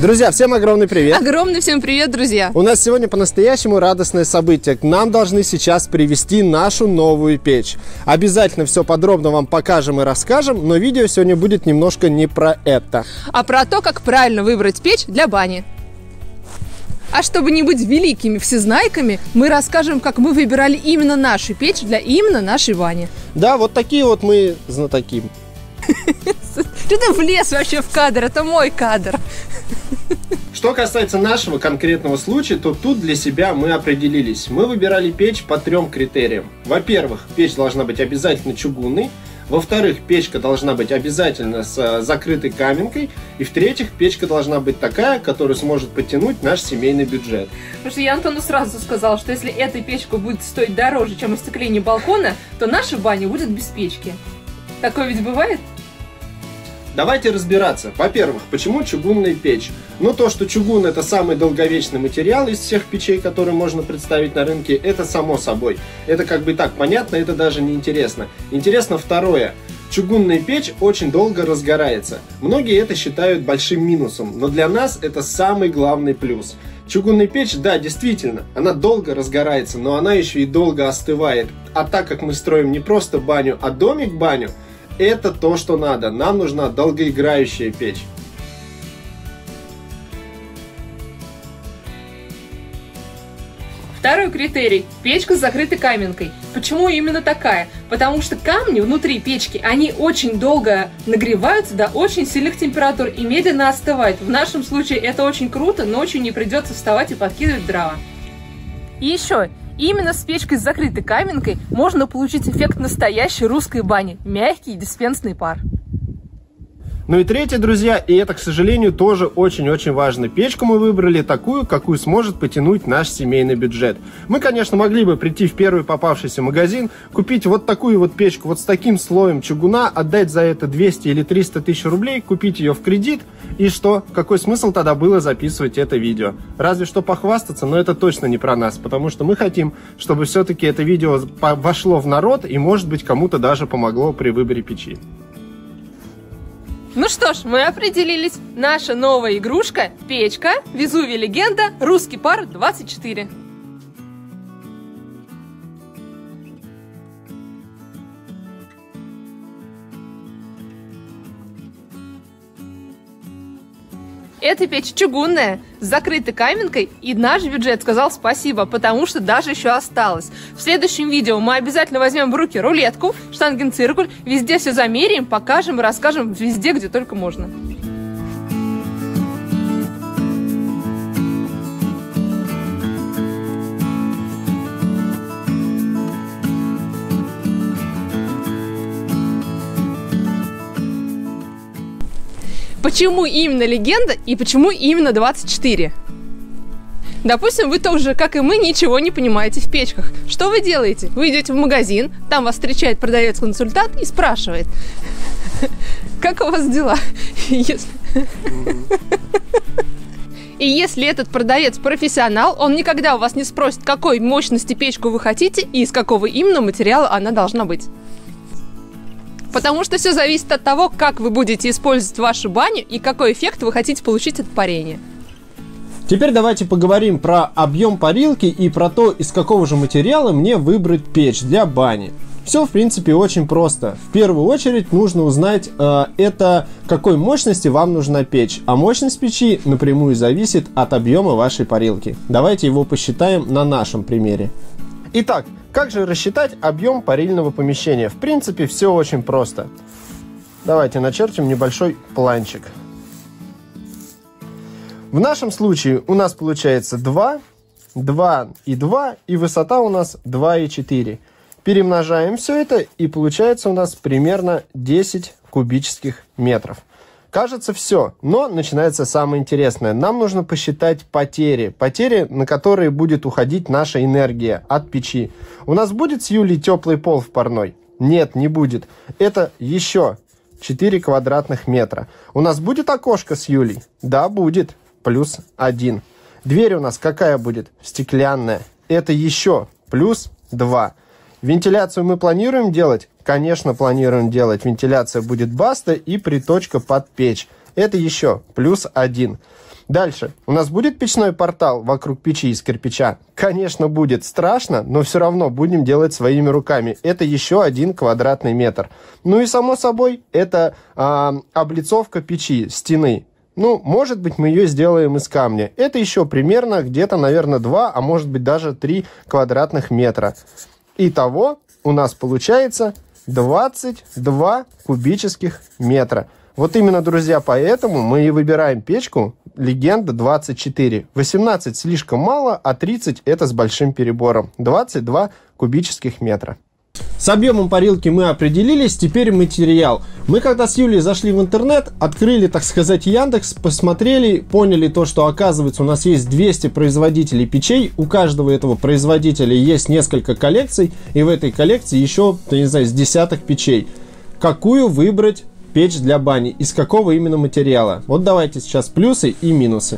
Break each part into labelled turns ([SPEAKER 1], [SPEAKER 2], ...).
[SPEAKER 1] Друзья, всем огромный привет!
[SPEAKER 2] Огромный всем привет, друзья!
[SPEAKER 1] У нас сегодня по-настоящему радостное событие. К нам должны сейчас привезти нашу новую печь. Обязательно все подробно вам покажем и расскажем, но видео сегодня будет немножко не про это.
[SPEAKER 2] А про то, как правильно выбрать печь для бани. А чтобы не быть великими всезнайками, мы расскажем, как мы выбирали именно нашу печь для именно нашей бани.
[SPEAKER 1] Да, вот такие вот мы знатоки.
[SPEAKER 2] Что ты влез вообще в кадр? Это мой кадр.
[SPEAKER 1] Что касается нашего конкретного случая, то тут для себя мы определились. Мы выбирали печь по 3 критериям. Во-первых, печь должна быть обязательно чугунной. Во-вторых, печка должна быть обязательно с закрытой каменкой. И в-третьих, печка должна быть такая, которая сможет подтянуть наш семейный бюджет.
[SPEAKER 2] Потому что я Антону сразу сказала, что если эта печка будет стоить дороже, чем остекление балкона, то наша баня будет без печки. Такое ведь бывает?
[SPEAKER 1] Давайте разбираться. Во-первых, почему чугунная печь? Ну, то, что чугун — это самый долговечный материал из всех печей, которые можно представить на рынке, это само собой. Это как бы и так понятно, это даже не интересно. Интересно второе. Чугунная печь очень долго разгорается. Многие это считают большим минусом, но для нас это самый главный плюс. Чугунная печь, да, действительно, она долго разгорается, но она еще и долго остывает. А так как мы строим не просто баню, а домик-баню, это то, что надо. Нам нужна долгоиграющая печь.
[SPEAKER 2] Второй критерий – печка с закрытой каменкой. Почему именно такая? Потому что камни внутри печки, они очень долго нагреваются до очень сильных температур и медленно остывают. В нашем случае это очень круто, ночью не придется вставать и подкидывать дрова. И еще, именно с печкой с закрытой каменкой можно получить эффект настоящей русской бани – мягкий диспенсный пар.
[SPEAKER 1] Ну и третье, друзья, и это, к сожалению, тоже очень-очень важно. Печку мы выбрали такую, какую сможет потянуть наш семейный бюджет. Мы, конечно, могли бы прийти в первый попавшийся магазин, купить вот такую вот печку, вот с таким слоем чугуна, отдать за это 200 или 300 тысяч рублей, купить ее в кредит. И что? Какой смысл тогда было записывать это видео? Разве что похвастаться, но это точно не про нас, потому что мы хотим, чтобы все-таки это видео вошло в народ и, может быть, кому-то даже помогло при выборе печи.
[SPEAKER 2] Ну что ж, мы определились. Наша новая игрушка – печка, Везувий легенда, русский пар 24. Эта печь чугунная, с закрытой каменкой, и наш бюджет сказал спасибо, потому что даже еще осталось. В следующем видео мы обязательно возьмем в руки рулетку, штангенциркуль, везде все замеряем, покажем и расскажем везде, где только можно. Почему именно легенда и почему именно 24? Допустим, вы тоже, как и мы, ничего не понимаете в печках. Что вы делаете? Вы идете в магазин, там вас встречает продавец-консультант и спрашивает: как у вас дела? И если этот продавец профессионал, он никогда у вас не спросит, какой мощности печку вы хотите и из какого именно материала она должна быть. Потому что все зависит от того, как вы будете использовать вашу баню и какой эффект вы хотите получить от парения.
[SPEAKER 1] Теперь давайте поговорим про объем парилки и про то, из какого же материала мне выбрать печь для бани. Все, в принципе, очень просто. В первую очередь нужно узнать, это какой мощности вам нужна печь. А мощность печи напрямую зависит от объема вашей парилки. Давайте его посчитаем на нашем примере. Итак, как же рассчитать объем парильного помещения? В принципе, все очень просто. Давайте начертим небольшой планчик. В нашем случае у нас получается 2, 2 и 2, и высота у нас 2 и 4. Перемножаем все это, и получается у нас примерно 10 кубических метров. Кажется, все, но начинается самое интересное. Нам нужно посчитать потери, на которые будет уходить наша энергия от печи. У нас будет с Юлей теплый пол в парной? Нет, не будет. Это еще 4 квадратных метра. У нас будет окошко с Юлей? Да, будет. Плюс 1. Дверь у нас какая будет? Стеклянная. Это еще плюс 2. Вентиляцию мы планируем делать? Конечно, планируем делать. Вентиляция будет баста и приточка под печь. Это еще плюс 1. Дальше. У нас будет печной портал вокруг печи из кирпича? Конечно, будет. Страшно, но все равно будем делать своими руками. Это еще 1 квадратный метр. Ну и само собой, это облицовка печи, стены. Ну, может быть, мы ее сделаем из камня. Это еще примерно где-то, наверное, 2, а может быть даже 3 квадратных метра. Итого у нас получается 22 кубических метра. Вот именно, друзья, поэтому мы и выбираем печку Легенда 24. 18 слишком мало, а 30 это с большим перебором. 22 кубических метра. С объемом парилки мы определились, теперь материал. Мы когда с Юлей зашли в интернет, открыли, так сказать, Яндекс, посмотрели, поняли то, что оказывается у нас есть 200 производителей печей, у каждого этого производителя есть несколько коллекций, и в этой коллекции еще, я не знаю, с десяток печей. Какую выбрать печь для бани, из какого именно материала? Вот давайте сейчас плюсы и минусы.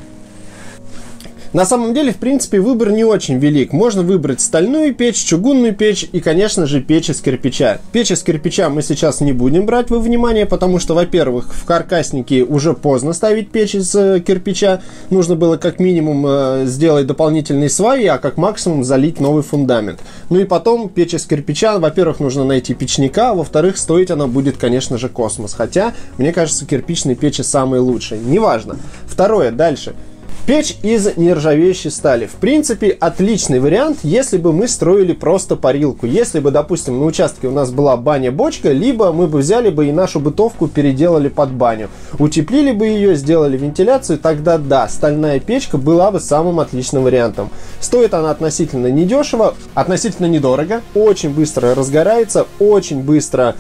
[SPEAKER 1] На самом деле, в принципе, выбор не очень велик. Можно выбрать стальную печь, чугунную печь и, конечно же, печь из кирпича. Печь из кирпича мы сейчас не будем брать во внимание, потому что, во-первых, в каркаснике уже поздно ставить печь из кирпича. Нужно было как минимум сделать дополнительные сваи, а как максимум залить новый фундамент. Ну и потом печь из кирпича, во-первых, нужно найти печника, а во-вторых, стоить она будет, конечно же, космос. Хотя, мне кажется, кирпичные печи самые лучшие. Неважно. Второе, дальше. Печь из нержавеющей стали. В принципе, отличный вариант, если бы мы строили просто парилку. Если бы, допустим, на участке у нас была баня-бочка, либо мы бы взяли бы и нашу бытовку переделали под баню. Утеплили бы ее, сделали вентиляцию, тогда да, стальная печка была бы самым отличным вариантом. Стоит она относительно недешево, относительно недорого, очень быстро разгорается, очень быстро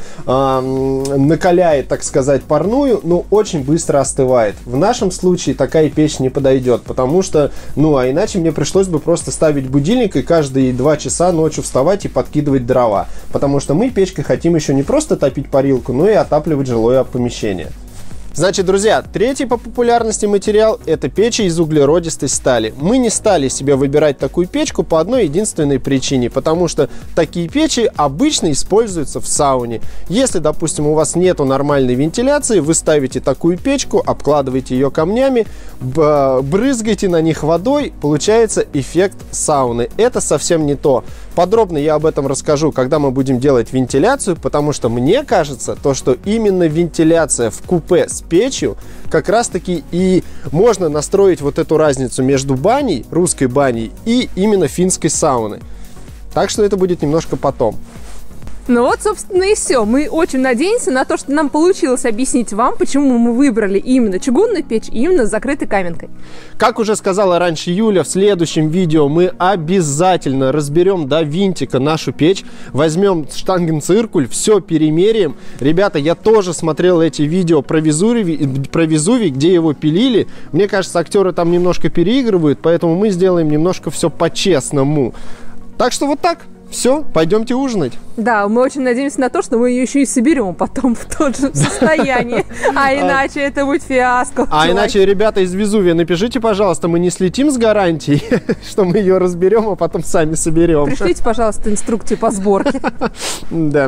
[SPEAKER 1] накаляет, так сказать, парную, но очень быстро остывает. В нашем случае такая печь не подойдет. Потому что, ну, а иначе мне пришлось бы просто ставить будильник и каждые 2 часа ночью вставать и подкидывать дрова. Потому что мы печкой хотим еще не просто топить парилку, но и отапливать жилое помещение. Значит, друзья, третий по популярности материал – это печи из углеродистой стали. Мы не стали себе выбирать такую печку по одной единственной причине, потому что такие печи обычно используются в сауне. Если, допустим, у вас нету нормальной вентиляции, вы ставите такую печку, обкладываете ее камнями, брызгаете на них водой, получается эффект сауны. Это совсем не то. Подробно я об этом расскажу, когда мы будем делать вентиляцию, потому что мне кажется, то, что именно вентиляция в купе с печью как раз таки и можно настроить вот эту разницу между баней, русской баней, и именно финской сауной. Так что это будет немножко потом.
[SPEAKER 2] Ну вот, собственно, и все. Мы очень надеемся на то, что нам получилось объяснить вам, почему мы выбрали именно чугунную печь и именно с закрытой каменкой.
[SPEAKER 1] Как уже сказала раньше Юля, в следующем видео мы обязательно разберем до винтика нашу печь, возьмем штангенциркуль, все перемеряем. Ребята, я тоже смотрел эти видео про Везувий, где его пилили. Мне кажется, актеры там немножко переигрывают, поэтому мы сделаем немножко все по-честному. Так что вот так. Все, пойдемте ужинать.
[SPEAKER 2] Да, мы очень надеемся на то, что мы ее еще и соберем потом в том же состоянии. А иначе это будет фиаско.
[SPEAKER 1] А иначе, ребята из Везувия, напишите, пожалуйста, мы не слетим с гарантией, что мы ее разберем, а потом сами соберем.
[SPEAKER 2] Пришлите, пожалуйста, инструкции по сборке.
[SPEAKER 1] Да,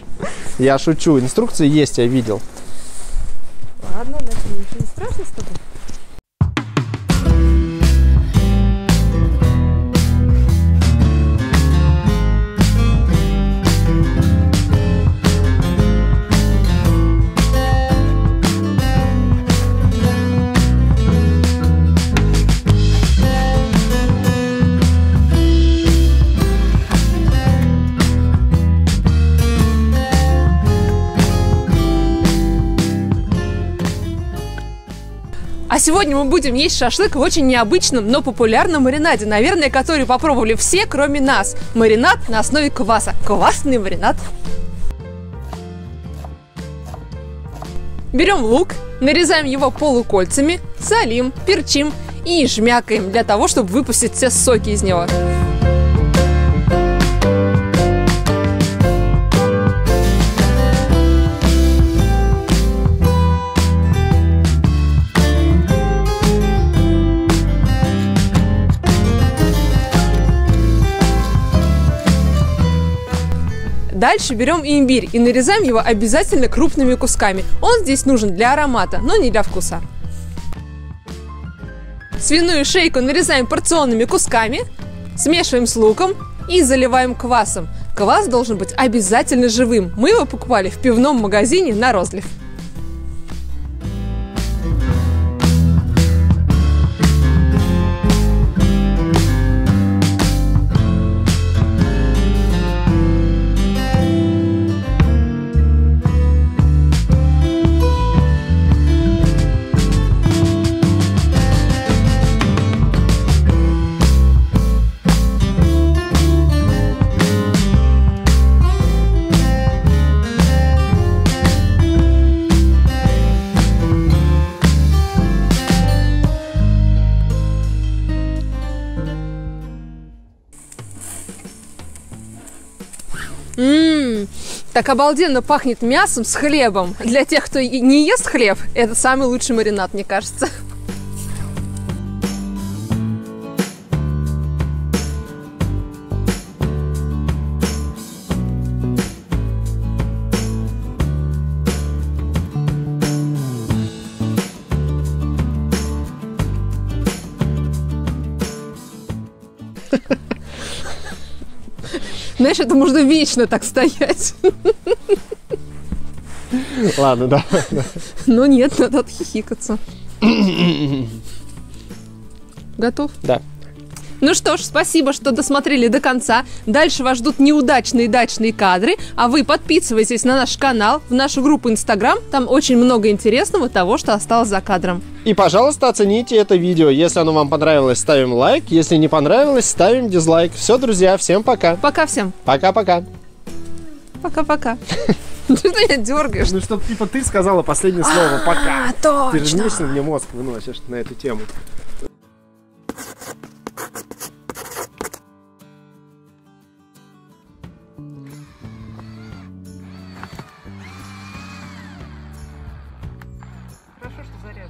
[SPEAKER 1] я шучу. Инструкции есть, я видел.
[SPEAKER 2] Ладно, ничего не страшно с тобой. А сегодня мы будем есть шашлык в очень необычном, но популярном маринаде, наверное, который попробовали все, кроме нас. Маринад на основе кваса. Квасный маринад. Берем лук, нарезаем его полукольцами, солим, перчим и жмякаем для того, чтобы выпустить все соки из него. Дальше берем имбирь и нарезаем его обязательно крупными кусками. Он здесь нужен для аромата, но не для вкуса. Свиную шейку нарезаем порционными кусками, смешиваем с луком и заливаем квасом. Квас должен быть обязательно живым. Мы его покупали в пивном магазине на розлив. Так обалденно пахнет мясом с хлебом. Для тех, кто не ест хлеб, это самый лучший маринад, мне кажется. Знаешь, это можно вечно так стоять.
[SPEAKER 1] Ладно, да.
[SPEAKER 2] Но нет, надо отхихикаться. Готов?
[SPEAKER 1] Да.
[SPEAKER 2] Ну что ж, спасибо, что досмотрели до конца. Дальше вас ждут неудачные дачные кадры. А вы подписывайтесь на наш канал, в нашу группу Instagram. Там очень много интересного того, что осталось за кадром.
[SPEAKER 1] И, пожалуйста, оцените это видео. Если оно вам понравилось, ставим лайк. Если не понравилось, ставим дизлайк. Все, друзья, всем пока.
[SPEAKER 2] Пока всем.
[SPEAKER 1] Пока-пока.
[SPEAKER 2] Пока-пока. Ты меня дергаешь.
[SPEAKER 1] Ну, чтобы типа ты сказала последнее слово «пока».
[SPEAKER 2] Точно.
[SPEAKER 1] Ты же вечно мне мозг выносишь на эту тему.
[SPEAKER 2] Хорошо, что зарезал.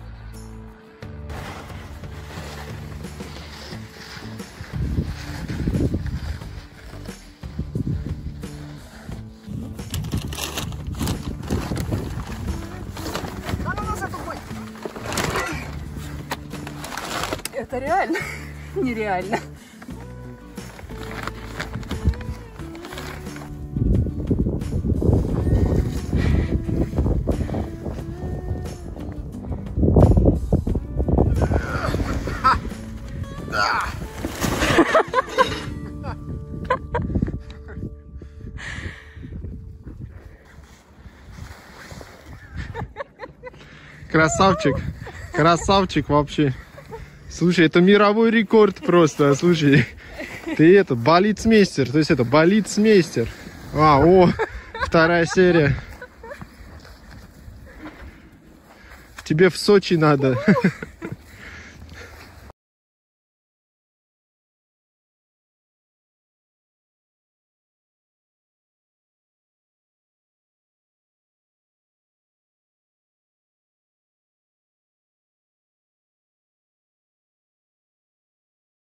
[SPEAKER 2] Это реально нереально.
[SPEAKER 1] Красавчик. Красавчик вообще. Слушай, это мировой рекорд просто. Слушай, ты это, балицмейстер. То есть это, балицмейстер. Вторая серия. Тебе в Сочи надо.